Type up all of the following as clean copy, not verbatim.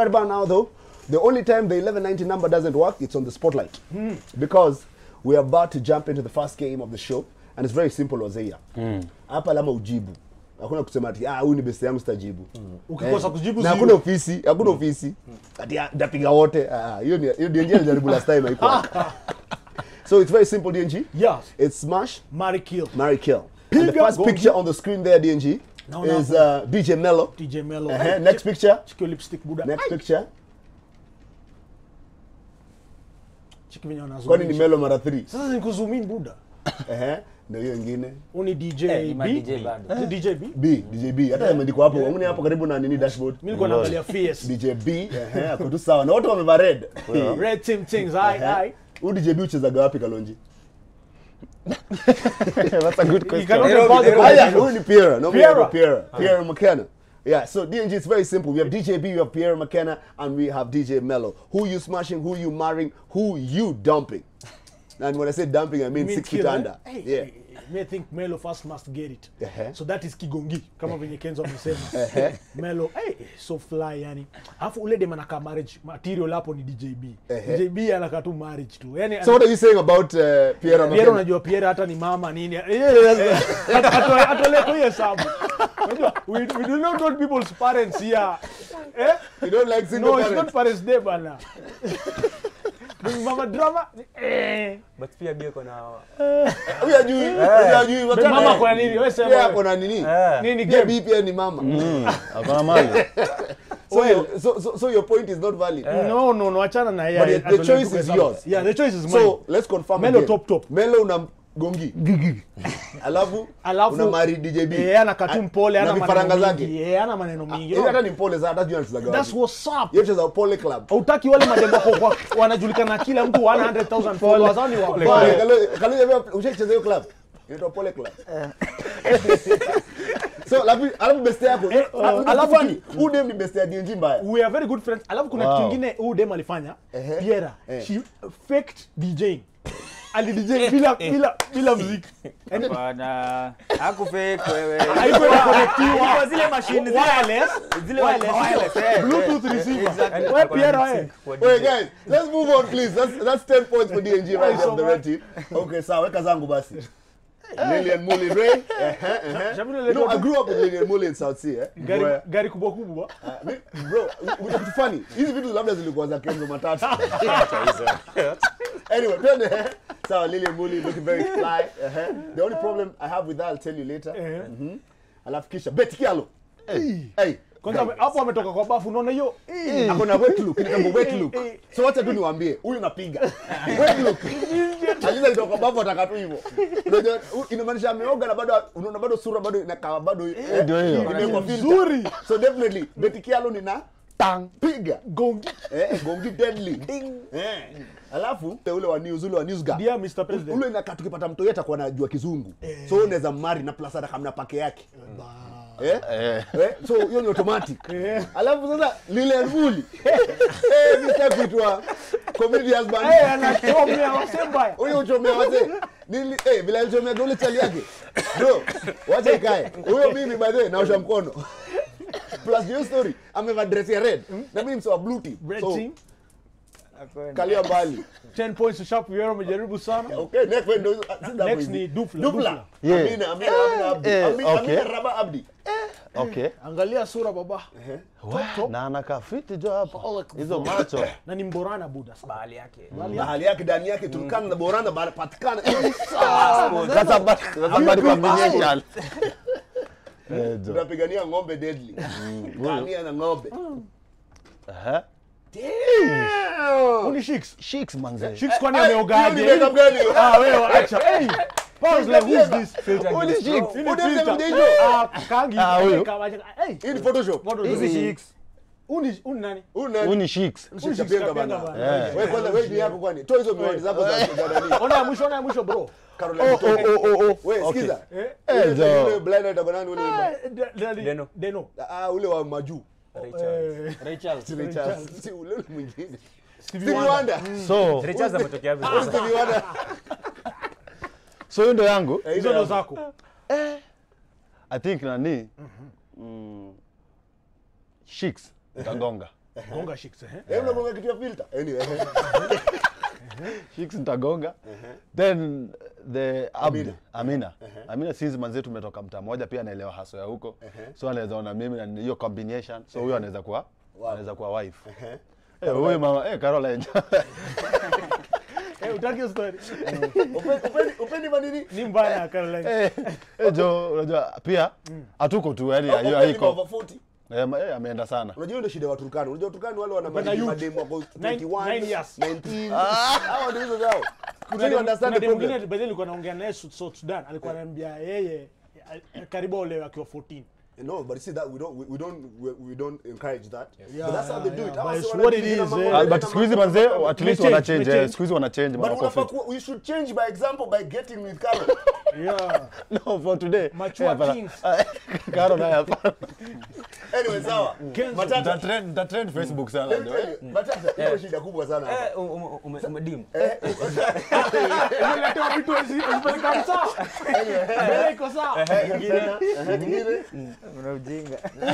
about now though, the only time the 1190 number doesn't work, it's on the spotlight. Because we are about to jump into the first game of the show, and it's very simple, Ozeia. Hapa lama ujibu. Hakuna kusema ati huyu ni best yangu sitajibu. Ukikosa kujibu na hakuna ofisi, ati ndapiga wote. Hiyo ndio njia nilijaribu last time haikuwa. So it's very simple, DNG. Yes. It's smash, marry, kill. And the first picture on the screen there, DNG, is DJ Mello. DJ Mello. Next picture. Chiki lipstick buda. Next picture. Chiki venye wanazoom. Kwani ni Mello mara 3? Sasa nikuzoom in buda. Ndio hiyo nyingine. Uni DJ B. DJ B. DJ B. Hata imeandikwa hapo. Ngoni hapo karibu na nini dashboard. Mimi niko naangalia face. DJ B. Ako tu sawa. Na wote wameva red. Red team things. Ai. Huyu DJ B uchezaga wapi Kalonji? That's a good question. Huyu ni Pierre McKenna. Yeah, so DNG, it's very simple. We have DJ B, we have Pierre McKenna, and we have DJ Mello. Who you smashing, who you marrying, who you dumping. And when I say dumping, I mean 6 feet under. Yeah. Me think Mello first must get it. So that is Kigongi, kama venye Kenzo amesema. Mello, so fly yani. Alafu ule dem anaka marriage material hapo ni DJ B. DJ B anaka tu marriage tu. Yani so what are you saying about Pierre McKenna? Pierre unajua Pierre hata ni mama nini. Atole kwa hesabu. Unajua we do not want people's parents here. You don't like single parents? No, it's not parents day bana. Mama drama but pia bia kuna hujui mama kwa nini wewe sema pia kuna nini game pia ni mama hapana mali. So your point is not valid. No achana na yeye. But the choice is yours. Yeah, the choice is mine. So let's confirm Mello top Mello una gongi alafu una mari DJ B anakatu mpole ana maneno zake ana maneno mingi hata ni mpole za hata juu anacheza. That's what's up. Yeye cheza pole club. Hautaki wale mademo kwa wanajulikana kila mtu 100,000 followers au ni wa pole. Kale ushacheza hiyo club inaitwa pole club. So alafu best yako alafu udem ni best ya DNG mbaya. We are very good friends. Alafu kuna kitu kingine udem alifanya Pierre she faked DJing. Ali DJ bila muziki. Bana haku fake wewe. Haiko connectiwa zile machine wireless Bluetooth receiver. Wewe Pierre wewe. Wait guys, let's move on please. That's 10 points for DNG right there on the red team. Okay, sawa weka zangu basi. Lilian Muli Ray. No, I grew up with Lilian Muli in South Sea. Gari kubwa kubwa. Bro, it's funny. Hizi vitu labda zilikuwa za Kenzo matatu. Anyway, so Lilian Muli looking very fly. The only problem I have with that I'll tell you later. Alafu kisha Betty Kialo. Hey. Kwanza hapo ametoka kwa bafu unaona hiyo akona wet look, inaitwa wet look. So wacha tu niwaambie, huyu unapiga. Wet look. Aliza kutoka kwa bafu ataka tu hivyo. Unajua inamaanisha ameoga na bado unaona bado sura bado inakaa bado ndio hiyo. Imekuwa vizuri. So definitely Betty Kialo ni na tang piga gongi. Gongi deadly. Ding. Alafu ule wa news guy. Dear Mr. President. Ule inakaa tukipata mtu yetu kwa anajua kizungu. So unaweza marry na plus hata kama pake yake. So hiyo ni automatic. Alafu sasa Lilian Muli Mr. Kuitwa community husband. Anachomea wasembaya. Huyo uchomea wazee. Bila alichomea goli chali yake. Bro, wacha ikae. Huyo mimi by the way naosha mkono. Plus your story, ameva dress ya red. Na mimi mso wa blue team. So kalia mbali. 10 points to sharp yero umejaribu sana. Okay, next ni Dufla. Amina Raba Abdi. Okay. Angalia sura baba. Na anakaa fiti jo hapa. Hizo macho. Na ni mborana buda bahali yake. Bahali yake ndani yake Turkana na borana patikana. Sasa bado kwa mnyesha. Tunapigania ng'ombe deadly. Ngamia na ng'ombe. Damn. Uni Shix manze. Shix kwani ameogaje? Wewe acha. Pause like who's this filter? Uni Shix. Kangi. Hii ni Photoshop. Uni Shix. Uni nani? Uni Shix. Usichapenga bana. Wewe kwanza wewe ni yako kwani? Toa hizo miwani zako za nani? Ona mwisho bro. Caroline. Wewe sikiza. Yule blind rider bana ule. Deno. Ule wa majuu. Rachel. Si ule mwingine. Stevie Wonder. So Rachel ametokea vizuri. Stevie Wonder. So hiyo ndo yangu. Hizo ndo zako. I think nani? Shix Kangonga. Gonga Shicks Unagonga kitu ya filter. Anyway. Shicks nitagonga. Then the Amina. Amina sisi manzetu tumetoka mtaa moja pia anaelewa haso ya huko. So anaweza ona mimi na hiyo combination. So huyo anaweza kuwa wife. Huyo mama Caroline. Utaki story. Upendi manini? Ni mbaya Caroline. Jo unajua pia hatuko tu yani hiyo haiko. Ameenda sana. Unajua ndio shida ya Turkana. Unajua Turkana wale wana mademu wako 21 years 19. Hao ndio hizo zao. Couldn't understand the problem. Mwingine badala alikuwa anaongea naye Sudan, alikuwa ananiambia yeye karibu olewe akiwa 14. No, but see that we don't encourage that. Yeah. But that's how they do it. That's what it is. But squeeze manze at least wana change. Squeeze wana change. But we should change by example by getting with Carol. Yeah. No, for today. Mature things. Carol na hapa. Anyway, sawa. Matata trend Facebook sana ndio. Matata hiyo shida kubwa sana hapa. Umedimu. Unaletea vitu hizi kabisa. Mbele iko sawa. Ingine. Una ujinga.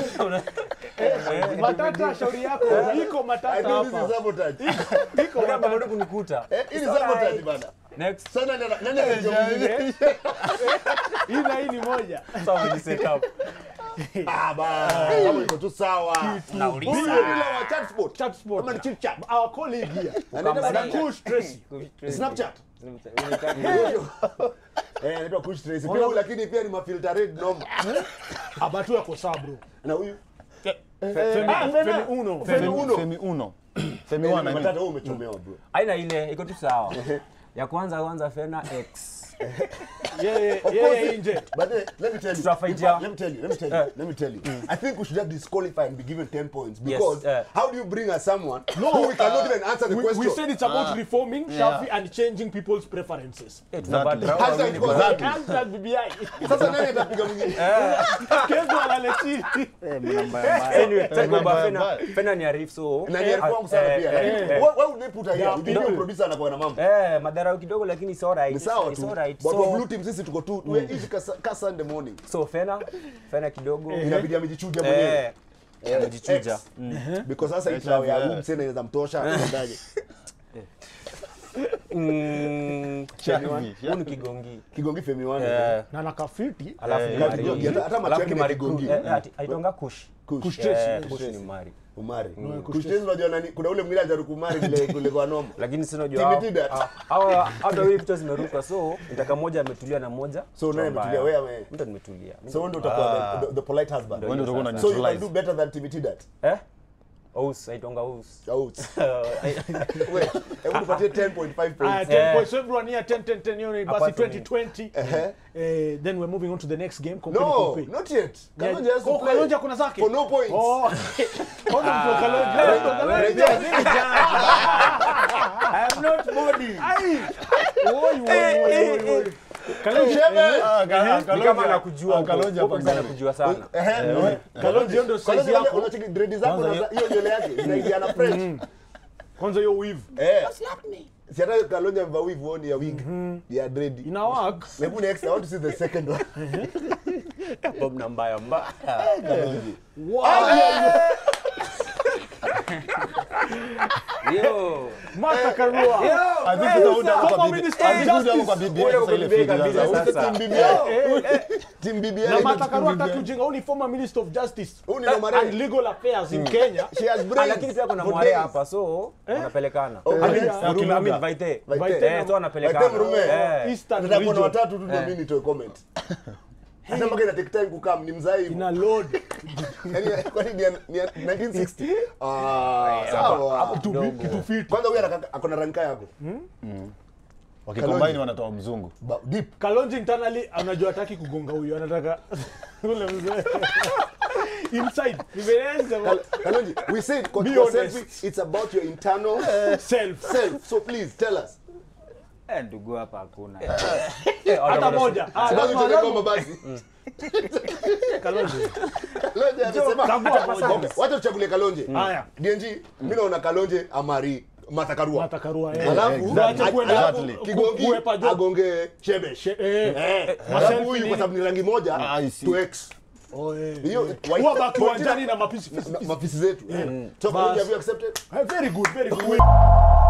Matata shauri yako. Iko matata hapa. This is sabotage. Iko Kama bado kunikuta. Hii ni sabotage bana. Next. Sana nani anajua? Hii ni moja. Sawa ni set up. Kama iko tu sawa. Nauliza. Huyu bila wa chat sport. Kama ni chit chat. Our colleague here. Anaitwa Kush Tracy. Snapchat. Anaitwa Kush Tracy. Pia lakini pia ni mafilter red noma. Abatu yako sawa bro. Na huyu Femi Uno. Femi One. Matata wewe umechomewa bro. Haina ile iko tu sawa. Ya kwanza Fena X. Yeah, inje. But let me tell you. I think we should have disqualified and be given 10 points because how do you bring us someone who we cannot even answer the question? We said it's about reforming Shafi and changing people's preferences. Exactly. Hashtag BBI. Sasa nani atapiga mwingine? Kesho analeti. Anyway, Fena ni Arif so. Na ni Arif sana pia. Why would they put her here? Ndio producer anakuwa na mambo. Madharau kidogo lakini it's alright. Ni sawa tu. But for blue team sisi tuko tu we each ka Sunday morning. So Fena kidogo inabidi amejichuja mwenyewe. Amejichuja. Because sasa itlao ya room tena inaweza mtosha ndaje. Huyu Kigongi Femi One. Na nakafiti. Alafu hata macho yake ni Kigongi. Aitonga Kush Tracy. Kush ni Mari. Umari. Kushtenzi unajua nani? Kuna ule mwingine ajaru kumari kule kwa noma. Lakini si unajua hata wewe vitu zimeruka so nitaka moja ametulia na moja. So nani ametulia wewe? Mtu nimetulia. So wewe ndio utakuwa the polite husband. Wewe ndio utakuwa So you can do better than Timothy that. Ous, aitonga Ous. Wait, hebu tupatie 10.5 points. 10 points. So everyone here 10 hiyo ni basi 2020. Then we're moving on to the next game. No, not yet. Kalonji has to play. Kalonji kuna zake. For no points. Kwanza mtu Kalonji. I am not body. Oi. Kalonji kama anakujua Kalonji hapo anakujua sana. Kalonji ndio size yako. Unacheki dread zako na hiyo nywele yake inaingia na French. Kwanza hiyo weave. Slap me. Si hata Kalonji amevaa weave on ya wig. Ya dread. Ina work. Maybe next I want to see the second one. Bob na mbaya. Kalonji. Yo. Martha Karua. Team BBI. Na Martha Karua tatujinga uni former Minister of Justice and Legal Affairs in Kenya. She has brains. Lakini pia kuna mware hapa so wanapelekana. I mean Vaite. So wanapelekana. Nataka kuna watatu tu ndio mimi nitoe comment. Hata mpaka ina take time kukam ni mzai. Ina load. Yaani kwani ni 1960. Sawa. Kitu fit. Kwanza huyu akona ranka yako. Wakicombine wanatoa mzungu. Deep. Kalonji internally anajua hataki kugonga huyo, anataka ule mzee. Inside. Kalonji, we said it's about your internal self. So please tell us. Ndugu hapa hakuna. Hata moja. Sababu tutakoma basi. Kalonji anasema wacha tuchagulie Kalonji. Haya. DNG, mimi naona Kalonji amari Martha Karua. Alafu Kigongi agonge Chebe. Alafu huyu kwa sababu ni rangi moja to X. Huwa baki uwanjani na mapisi zetu. Top, have you accepted? Very good.